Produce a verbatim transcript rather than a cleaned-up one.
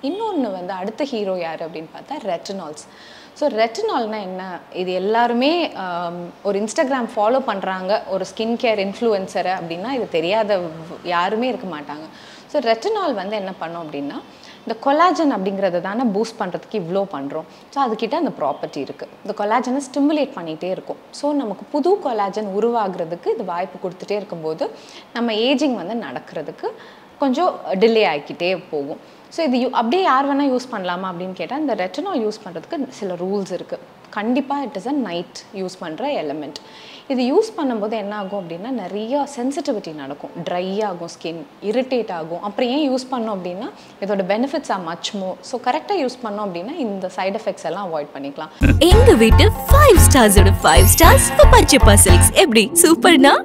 இன்னொன்று வந்து அடுத்த ஹீரோ யார் அப்படின்னு பார்த்தா ரெட்டினால்ஸ். ஸோ ரெட்டினால்னால் என்ன, இது எல்லாருமே ஒரு இன்ஸ்டாகிராம் ஃபாலோ பண்ணுறாங்க ஒரு ஸ்கின் கேர் இன்ஃப்ளூயன்சரை அப்படின்னா இது தெரியாத யாருமே இருக்க மாட்டாங்க. ஸோ ரெட்டினால் வந்து என்ன பண்ணோம் அப்படின்னா இந்த கொலாஜன் அப்படிங்கிறத தானே பூஸ்ட் பண்ணுறதுக்கு இவ்வளோ பண்ணுறோம். ஸோ அதுக்கிட்ட அந்த ப்ராப்பர்ட்டி இருக்குது, இந்த கொலாஜனை ஸ்டிமுலேட் பண்ணிகிட்டே இருக்கும். ஸோ நமக்கு புது கொலாஜன் உருவாகிறதுக்கு இது வாய்ப்பு கொடுத்துட்டே இருக்கும்போது நம்ம ஏஜிங் வந்து நடக்கிறதுக்கு கொஞ்சம் டிலே ஆகிக்கிட்டே போகும். ஸோ இது யூ அப்படியே யார் வேணால் யூஸ் பண்ணலாமா அப்படின்னு கேட்டால் இந்த ரெட்டினால் யூஸ் பண்ணுறதுக்கு சில ரூல்ஸ் இருக்குது. கண்டிப்பாக it is a night use பண்ணுற எலிமெண்ட். இது யூஸ் பண்ணும்போது என்ன ஆகும் அப்படின்னா நிறைய சென்சிட்டிவிட்டி நடக்கும், ட்ரை ஆகும், ஸ்கின் இரிட்டேட் ஆகும். அப்புறம் ஏன் யூஸ் பண்ணோம் அப்படின்னா இதோட benefits are much more. So கரெக்டாக யூஸ் பண்ணோம் அப்படின்னா இந்த சைட் எஃபெக்ட்ஸ் எல்லாம் அவாய்ட் பண்ணிக்கலாம். எங்கள் வீட்டு ஃபைவ் ஸ்டார்ஸோட ஃபைவ் ஸ்டார்ஸ் பர்ச்சேஸ் எப்படி சூப்பர்னா